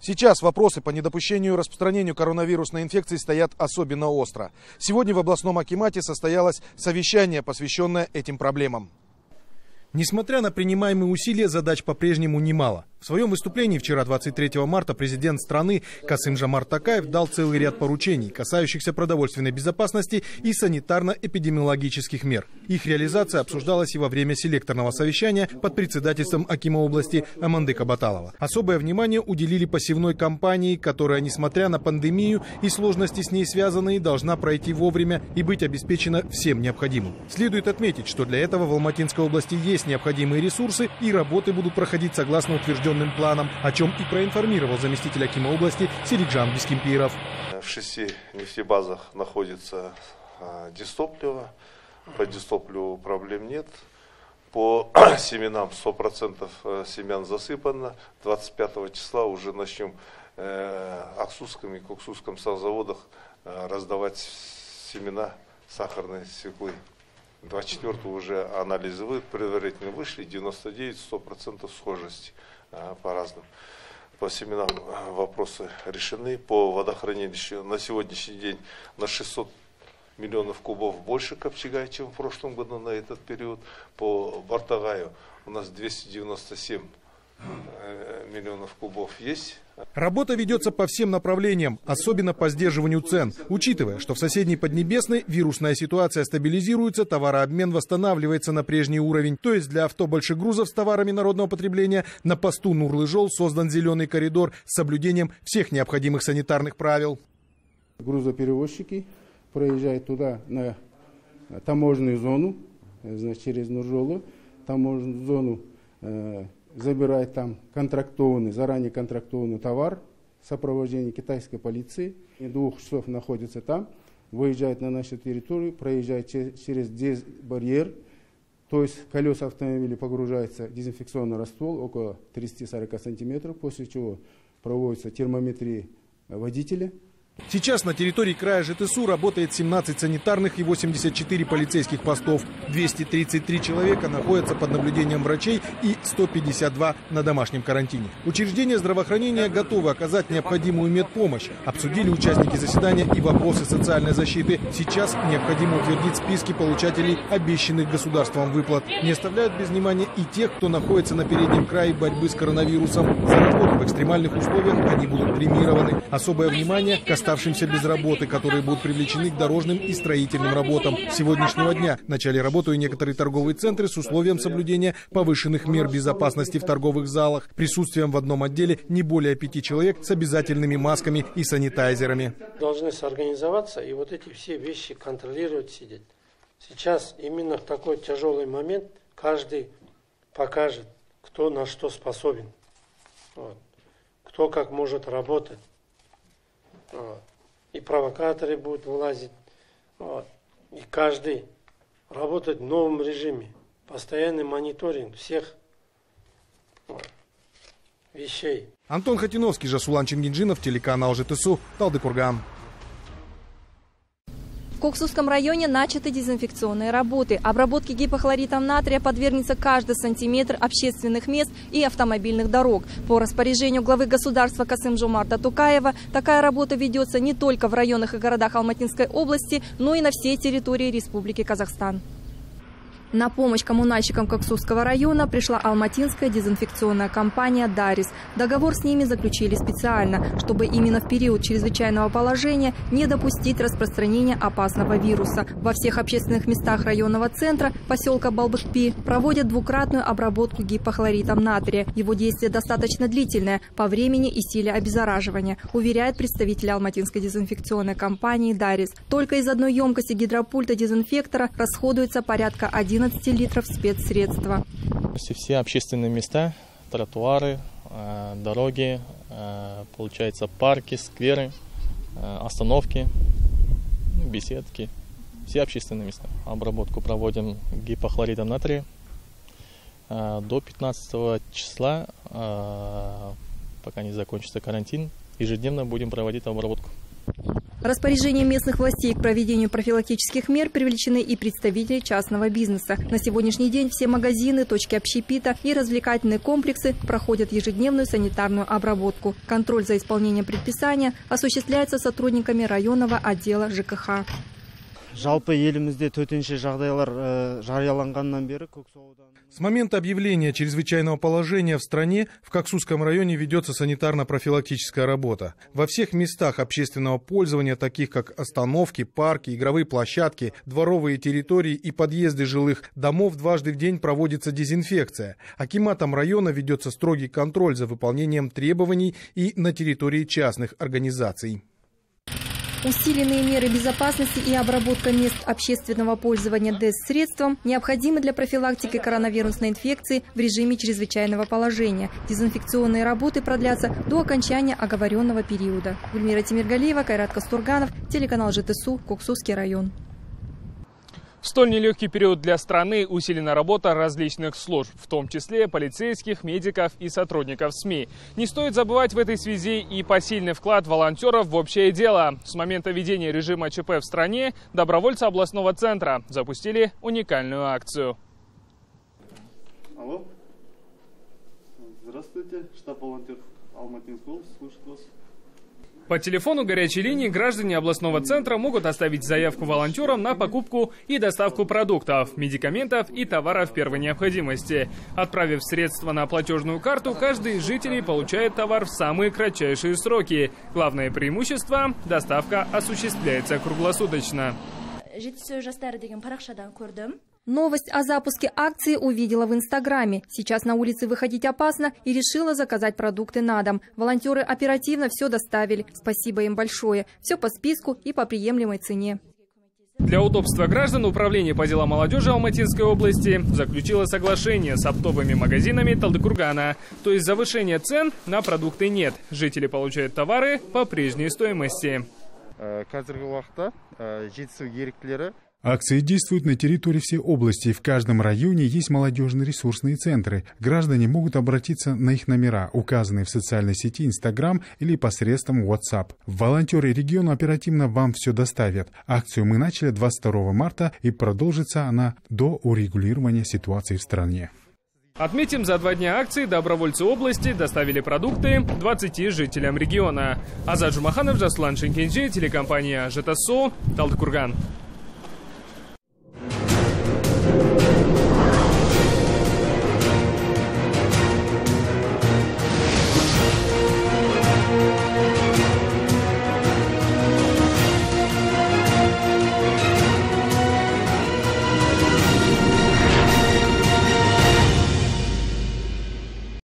Сейчас вопросы по недопущению распространению коронавирусной инфекции стоят особенно остро. Сегодня в областном акимате состоялось совещание, посвященное этим проблемам. Несмотря на принимаемые усилия, задач по-прежнему немало. В своем выступлении вчера, 23 марта, президент страны Касым-Жомарт Токаев дал целый ряд поручений, касающихся продовольственной безопасности и санитарно-эпидемиологических мер. Их реализация обсуждалась и во время селекторного совещания под председательством акима области Амандыка Баталова. Особое внимание уделили посевной кампании, которая, несмотря на пандемию и сложности с ней связанные, должна пройти вовремя и быть обеспечена всем необходимым. Следует отметить, что для этого в Алматинской области есть необходимые ресурсы и работы будут проходить согласно утвержденным планам, о чем и проинформировал заместитель акима области Серикжан Бескимпиров. В 6 нефтебазах находится дистопливо. По дистопливу проблем нет. По семенам 100% семян засыпано. 25 числа уже начнем Аксусском и Коксусском заводах раздавать семена сахарной свеклы. 24-го уже анализы предварительно вышли, 99-100% схожести по разным. По семенам вопросы решены. По водохранилищу на сегодняшний день на 600 миллионов кубов больше Капчагая, чем в прошлом году на этот период. По Бартагаю у нас 297 миллионов кубов есть. Работа ведется по всем направлениям, особенно по сдерживанию цен. Учитывая, что в соседней Поднебесной вирусная ситуация стабилизируется, товарообмен восстанавливается на прежний уровень. То есть для авто больших грузов с товарами народного потребления на посту Нурлы-Жол создан зеленый коридор с соблюдением всех необходимых санитарных правил. Грузоперевозчики проезжают туда на таможенную зону, значит, через Нур-Жолу, таможенную зону, забирает там заранее контрактованный товар в сопровождении китайской полиции. 2 часов находится там, выезжает на нашу территорию, проезжает через дезбарьер, то есть колеса автомобиля погружается в дезинфекционный раствор около 30-40 сантиметров, после чего проводится термометрия водителя. Сейчас на территории края ЖТСУ работает 17 санитарных и 84 полицейских постов. 233 человека находятся под наблюдением врачей и 152 на домашнем карантине. Учреждения здравоохранения готовы оказать необходимую медпомощь. Обсудили участники заседания и вопросы социальной защиты. Сейчас необходимо утвердить списки получателей обещанных государством выплат. Не оставляют без внимания и тех, кто находится на переднем крае борьбы с коронавирусом. За работу в экстремальных условиях они будут премированы. Особое внимание к оставшимся без работы, которые будут привлечены к дорожным и строительным работам. С сегодняшнего дня начали работу и некоторые торговые центры с условием соблюдения повышенных мер безопасности в торговых залах. Присутствием в одном отделе не более 5 человек с обязательными масками и санитайзерами. Должны соорганизоваться и вот эти все вещи контролировать, сидеть. Сейчас именно в такой тяжелый момент каждый покажет, кто на что способен, кто как может работать. И провокаторы будут вылазить. И каждый работать в новом режиме. Постоянный мониторинг всех вещей. Антон Хатиновский, Жасулан Чингинджинов, телеканал ЖТСУ, Талдыкурган. В Коксусском районе начаты дезинфекционные работы. Обработке гипохлоритом натрия подвергнется каждый сантиметр общественных мест и автомобильных дорог. По распоряжению главы государства Касым-Жомарта Токаева такая работа ведется не только в районах и городах Алматинской области, но и на всей территории Республики Казахстан. На помощь коммунальщикам Коксусского района пришла алматинская дезинфекционная компания «Дарис». Договор с ними заключили специально, чтобы именно в период чрезвычайного положения не допустить распространения опасного вируса. Во всех общественных местах районного центра поселка Балбыкпи проводят двукратную обработку гипохлоритом натрия. Его действие достаточно длительное по времени и силе обеззараживания, уверяет представитель алматинской дезинфекционной компании «Дарис». Только из одной емкости гидропульта дезинфектора расходуется порядка 11 литров спецсредства. Все общественные места, тротуары, дороги, получается парки, скверы, остановки, беседки, все общественные места. Обработку проводим гипохлоритом натрия. До 15 числа, пока не закончится карантин, ежедневно будем проводить обработку. Распоряжением местных властей к проведению профилактических мер привлечены и представители частного бизнеса. На сегодняшний день все магазины, точки общепита и развлекательные комплексы проходят ежедневную санитарную обработку. Контроль за исполнением предписания осуществляется сотрудниками районного отдела ЖКХ. С момента объявления чрезвычайного положения в стране в Коксусском районе ведется санитарно-профилактическая работа. Во всех местах общественного пользования, таких как остановки, парки, игровые площадки, дворовые территории и подъезды жилых домов, дважды в день проводится дезинфекция. Акиматом района ведется строгий контроль за выполнением требований и на территории частных организаций. Усиленные меры безопасности и обработка мест общественного пользования ДЭС-средством необходимы для профилактики коронавирусной инфекции в режиме чрезвычайного положения. Дезинфекционные работы продлятся до окончания оговоренного периода. Гульмира Тимиргалиева, Кайрат Кастурганов, телеканал ЖТСУ, Коксусский район. В столь нелегкий период для страны усилена работа различных служб, в том числе полицейских, медиков и сотрудников СМИ. Не стоит забывать в этой связи и посильный вклад волонтеров в общее дело. С момента введения режима ЧП в стране добровольцы областного центра запустили уникальную акцию. Алло. Здравствуйте, штаб волонтеров Алматинской области, слушает вас. По телефону горячей линии граждане областного центра могут оставить заявку волонтерам на покупку и доставку продуктов, медикаментов и товаров первой необходимости. Отправив средства на платежную карту, каждый из жителей получает товар в самые кратчайшие сроки. Главное преимущество – доставка осуществляется круглосуточно. Новость о запуске акции увидела в Инстаграме. Сейчас на улице выходить опасно и решила заказать продукты на дом. Волонтеры оперативно все доставили. Спасибо им большое. Все по списку и по приемлемой цене. Для удобства граждан Управление по делам молодежи Алматинской области заключило соглашение с оптовыми магазинами Талдыкургана. То есть завышения цен на продукты нет. Жители получают товары по прежней стоимости. Акции действуют на территории всей области. В каждом районе есть молодежные ресурсные центры. Граждане могут обратиться на их номера, указанные в социальной сети Instagram или посредством WhatsApp. Волонтеры региона оперативно вам все доставят. Акцию мы начали 22 марта и продолжится она до урегулирования ситуации в стране. Отметим, за 2 дня акции добровольцы области доставили продукты 20 жителям региона. Азат Жумаханов, Жасулан Шенкенджи, телекомпания ЖТСУ, Талдыкурган.